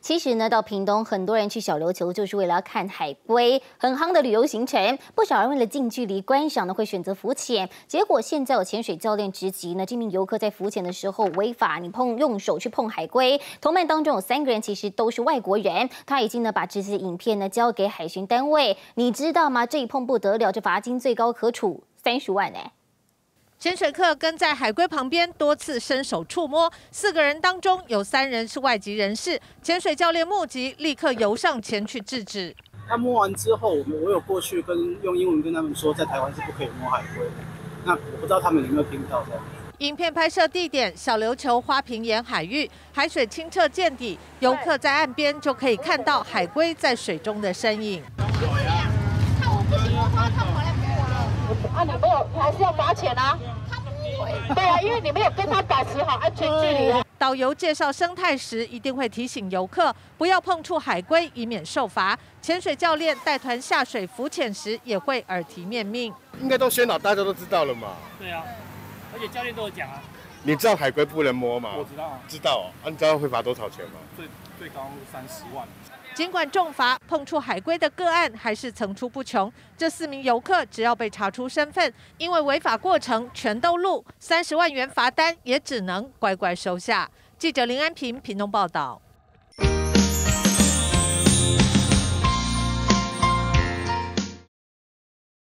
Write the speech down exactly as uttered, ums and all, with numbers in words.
其实呢，到屏东很多人去小琉球就是为了要看海龟，很夯的旅游行程。不少人为了近距离观赏呢，会选择浮潜。结果现在有潜水教练直击呢，这名游客在浮潜的时候违法，你碰用手去碰海龟。同伴当中有三个人其实都是外国人，他已经呢把这些影片呢交给海巡单位。你知道吗？这一碰不得了，这罚金最高可处三十万哎。 潜水客跟在海龟旁边多次伸手触摸，四个人当中有三人是外籍人士。潜水教练目击，立刻游上前去制止。 他摸完之后，我有过去跟用英文跟他们说，在台湾是不可以摸海龟的。那我不知道他们有没有听到这样。 影片拍摄地点小琉球花瓶岩海域，海水清澈见底，游客在岸边就可以看到海龟在水中的身影。 看我不行摸它，它跑来摸我了。啊，你没有，你还是要罚钱啊。他不会。对啊，因为你没有跟他保持好安全距离啊。 导游介绍生态时，一定会提醒游客不要碰触海龟，以免受罚。潜水教练带团下水浮潜时，也会耳提面命。 应该都宣导，大家都知道了嘛。 对啊，而且教练都有讲啊。 你知道海龟不能摸吗？ 我知道啊。 知道哦。啊，你知道会罚多少钱吗？ 最最高三十万。 尽管重罚，碰触海龟的个案还是层出不穷。这四名游客只要被查出身份，因为违法过程全都录，三十万元罚单也只能乖乖收下。记者林安平屏东报道。